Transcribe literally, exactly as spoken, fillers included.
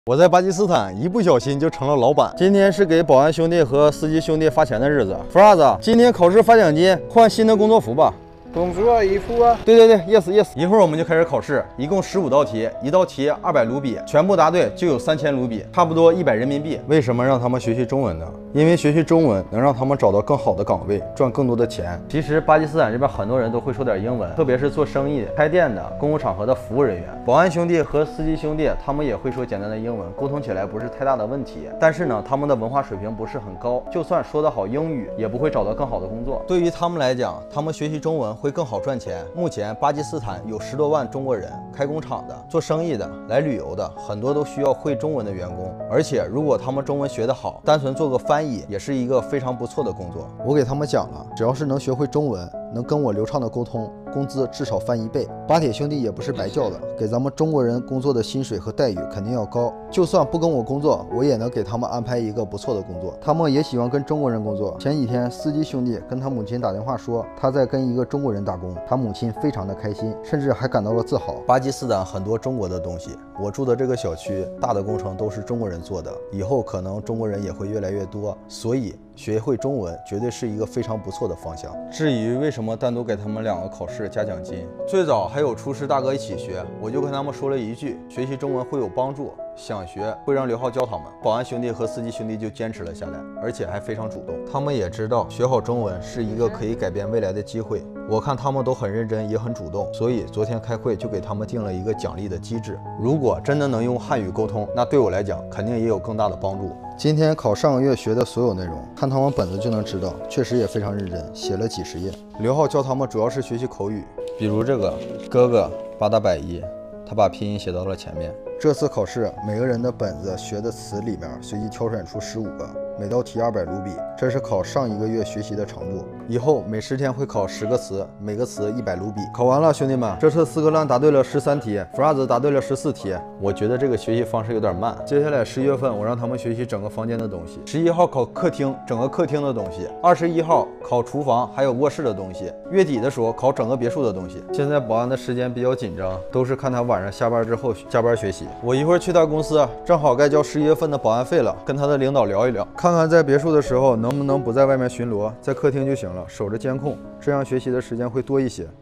我在巴基斯坦一不小心就成了老板。今天是给保安兄弟和司机兄弟发钱的日子。福儿子，今天考试发奖金，换新的工作服吧。 工作衣服啊？ 对对对 ，yes yes。一会儿我们就开始考试，一共十五道题，一道题二百卢比，全部答对就有三千卢比，差不多一百人民币。为什么让他们学习中文呢？因为学习中文能让他们找到更好的岗位，赚更多的钱。其实巴基斯坦这边很多人都会说点英文，特别是做生意、开店的、公共场合的服务人员、保安兄弟和司机兄弟，他们也会说简单的英文，沟通起来不是太大的问题。但是呢，他们的文化水平不是很高，就算说得好英语，也不会找到更好的工作。对于他们来讲，他们学习中文会更好赚钱。 目前巴基斯坦有十多万中国人，开工厂的、做生意的、来旅游的，很多都需要会中文的员工。而且如果他们中文学得好，单纯做个翻译也是一个非常不错的工作。我给他们讲了，只要是能学会中文，能跟我流畅的沟通，工资至少翻一倍。巴铁兄弟也不是白叫的，给咱们中国人工作的薪水和待遇肯定要高。就算不跟我工作，我也能给他们安排一个不错的工作。他们也喜欢跟中国人工作。前几天司机兄弟跟他母亲打电话说，他在跟一个中国人打工，他母亲非常的开心，甚至还感到了自豪。巴基斯坦很多中国的东西，我住的这个小区大的工程都是中国人做的，以后可能中国人也会越来越多，所以 学会中文绝对是一个非常不错的方向。至于为什么单独给他们两个考试加奖金，最早还有厨师大哥一起学，我就跟他们说了一句，学习中文会有帮助，想学会让刘浩教他们。保安兄弟和司机兄弟就坚持了下来，而且还非常主动。他们也知道学好中文是一个可以改变未来的机会。我看他们都很认真，也很主动，所以昨天开会就给他们定了一个奖励的机制。如果真的能用汉语沟通，那对我来讲肯定也有更大的帮助。 今天考上个月学的所有内容，看他们本子就能知道，确实也非常认真，写了几十页。刘浩教他们主要是学习口语，比如这个哥哥八打百一，他把拼音写到了前面。这次考试，每个人的本子学的词里面随机挑选出十五个，每道题二百卢比，这是考上一个月学习的程度。以后每十天会考十个词，每个词一百卢比。考完了，兄弟们，这次斯科兰答对了十三题，弗拉兹答对了十四题。我觉得这个学习方式有点慢。接下来十一月份，我让他们学习整个房间的东西。十一号考客厅，整个客厅的东西。二十一号考厨房，还有卧室的东西。月底的时候考整个别墅的东西。现在保安的时间比较紧张，都是看他晚上下班之后加班学习。我一会儿去他公司，正好该交十一月份的保安费了，跟他的领导聊一聊，看看在别墅的时候能不能不在外面巡逻，在客厅就行了，守着监控，这样学习的时间会多一些。